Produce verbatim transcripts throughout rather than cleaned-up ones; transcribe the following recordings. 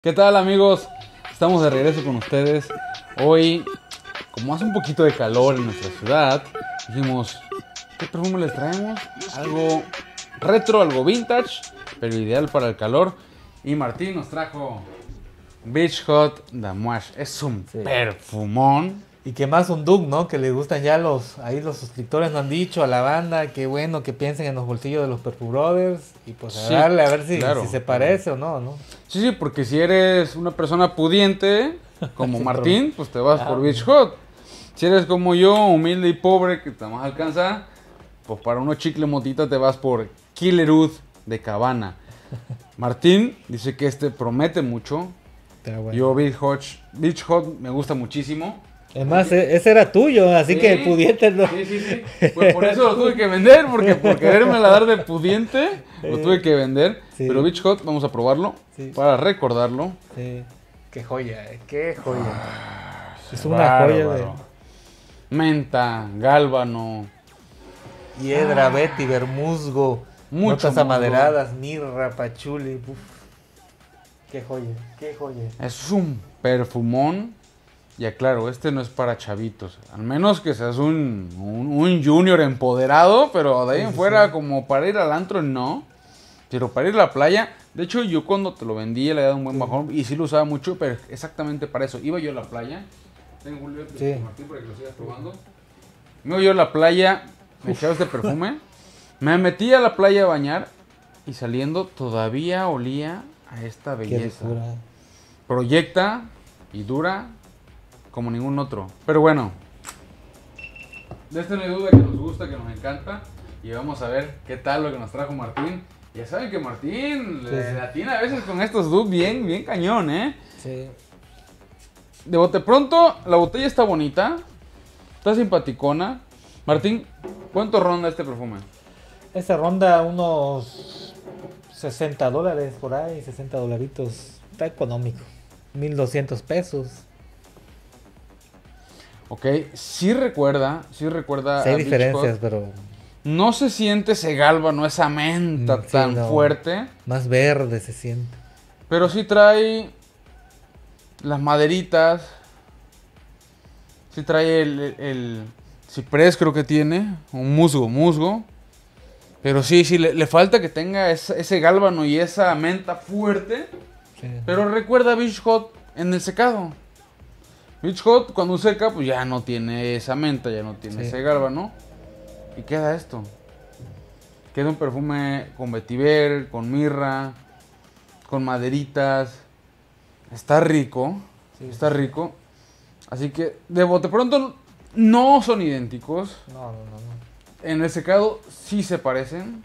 ¿Qué tal, amigos? Estamos de regreso con ustedes. Hoy, como hace un poquito de calor en nuestra ciudad, dijimos, ¿qué perfume les traemos? Algo retro, algo vintage, pero ideal para el calor. Y Martín nos trajo Beach Hot Damouche. Es un Sí. perfumón. Y que más un Duke, ¿no? Que le gustan ya los, ahí los suscriptores nos han dicho a la banda, que bueno, que piensen en los bolsillos de los Perfu Brothers y pues a Sí, darle a ver si, claro, si se claro. parece o no, ¿no? Sí, sí, porque si eres una persona pudiente, como Sí, Martín, pues te vas Ah, por Beach Hot. Si eres como yo, humilde y pobre, que te más alcanza, pues para unos chicle motita te vas por Killer Oud de Cabana. Martín dice que este promete mucho. está bueno. Yo Beach Hot, Beach Hot me gusta muchísimo. Es más, e- ese era tuyo, así Sí, que el pudiente no. Sí, sí, sí. Pues por eso lo tuve que vender, porque por quererme la dar de pudiente, lo tuve que vender. Sí. Pero Beach Hot, vamos a probarlo Sí. para recordarlo. Sí. Qué joya, eh, qué joya. es una Bárbaro. joya de Menta, gálbano. hiedra, vetiver, musgo, Mucho notas musgo. amaderadas, mirra, pachuli. Uf. Qué joya, qué joya. Es un perfumón. Y aclaro, este no es para chavitos. Al menos que seas un, un, un junior empoderado, pero de ahí Sí, en sí, fuera, sí. como para ir al antro, no. Pero para ir a la playa, de hecho, yo cuando te lo vendí le había dado un buen bajón y sí lo usaba mucho, pero exactamente para eso. Iba yo a la playa. Tengo Julio, Sí. Martín, para que lo sigas probando. Me iba yo a la playa, me echaba este perfume, me metí a la playa a bañar y saliendo todavía olía a esta Qué belleza. ricura. Proyecta y dura como ningún otro. Pero bueno, de esto no hay duda que nos gusta, que nos encanta. Y vamos a ver qué tal lo que nos trajo Martín. Ya saben que Martín Sí, le sí. atina a veces con estos dupes bien, bien cañón, ¿eh? Sí. De bote pronto, la botella está bonita, está simpaticona. Martín, ¿cuánto ronda este perfume? Esa ronda unos sesenta dólares por ahí, sesenta dolaritos. Está económico. mil doscientos pesos. Ok, sí recuerda, sí recuerda Sí a hay Beach diferencias, Hot. pero No se siente ese gálbano, esa menta Mm, sí, tan no. fuerte. más verde se siente. Pero sí trae las maderitas. Sí trae el, el- el ciprés, creo que tiene. Un musgo, musgo. Pero sí, sí, le, le falta que tenga ese, ese gálbano y esa menta fuerte. Sí. Pero recuerda a Beach Hot en el secado. Beach Hot cuando seca, pues ya no tiene esa menta, ya no tiene Sí. ese gálbano. Y queda esto. Queda un perfume con vetiver, con mirra, con maderitas. Está rico. Sí, Está sí. rico. Así que de bote pronto no son idénticos. No, no, no, no. En el secado sí se parecen.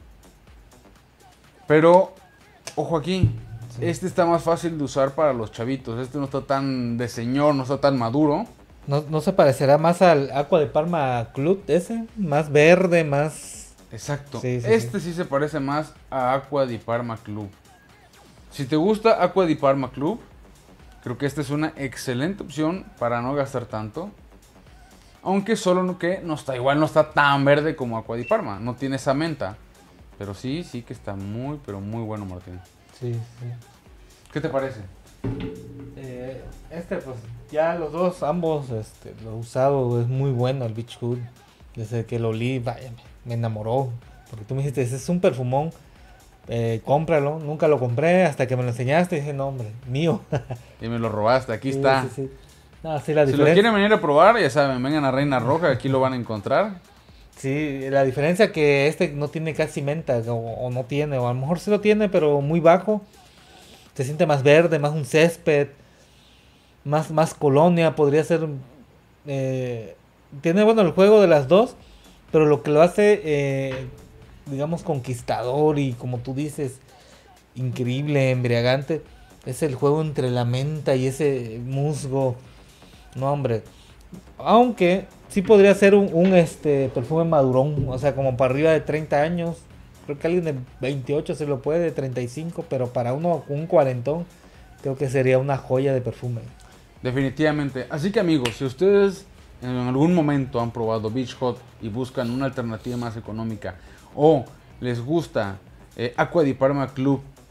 Pero, ojo aquí. Sí. Este está más fácil de usar para los chavitos. Este no está tan de señor, no está tan maduro. ¿No, no se parecerá más al Aqua de Parma Club ese? Más verde, más... Exacto. Sí, sí, este sí. se parece más a Aqua di Parma Club. Si te gusta Aqua di Parma Club, creo que esta es una excelente opción para no gastar tanto. Aunque solo no- que no está igual, no está tan verde como Aqua di Parma. No tiene esa menta. Pero sí, sí que está muy, pero muy bueno, Martín. Sí, sí. ¿Qué te parece? Eh, este, pues, ya los dos, ambos, este, lo he usado, es muy bueno el Beach Hood. Desde que lo olí, vaya, me, me enamoró. Porque tú me dijiste, ese es un perfumón, eh, cómpralo. Nunca lo compré hasta que me lo enseñaste y dije, no, hombre, mío. Y me lo robaste, aquí Sí, está. sí, sí. No, sí, la Si lo diferencia. quieren venir a probar, ya saben, vengan a Reina Roja, aquí lo van a encontrar. Sí, la diferencia que este no tiene casi menta, o, o no tiene, o a lo mejor sí lo tiene, pero muy bajo. Se siente más verde, más un césped, más, más colonia, podría ser. eh, tiene, bueno, el juego de las dos, pero lo que lo hace, eh, digamos, conquistador y como tú dices, increíble, embriagante, es el juego entre la menta y ese musgo. No, hombre. Aunque sí podría ser un, un, este perfume madurón, o sea, como para arriba de treinta años. Creo que alguien de veintiocho se lo puede, de treinta y cinco, pero para uno un cuarentón, creo que sería una joya de perfume. Definitivamente. Así que amigos, si ustedes en algún momento han probado Beach Hot y buscan una alternativa más económica o les gusta eh, Aqua di Parma Club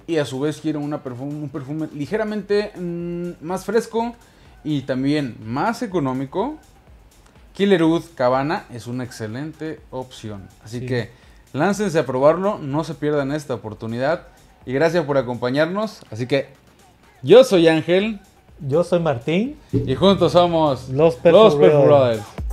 y a su vez quieren una perfume, un perfume ligeramente mmm, más fresco y también más económico, Killer Oud Cabana es una excelente opción. Así sí. que láncense a probarlo, no se pierdan esta oportunidad y gracias por acompañarnos. Así que yo soy Ángel. Yo soy Martín. Y juntos somos los Perfume Brothers.